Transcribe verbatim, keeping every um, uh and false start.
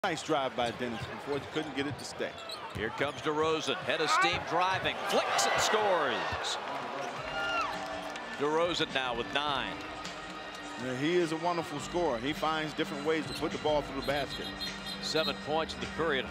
Nice drive by Dennis before he couldn't get it to stay. Here comes DeRozan, head of steam driving, flicks and scores. DeRozan now with nine. Yeah, he is a wonderful scorer. He finds different ways to put the ball through the basket. Seven points in the period.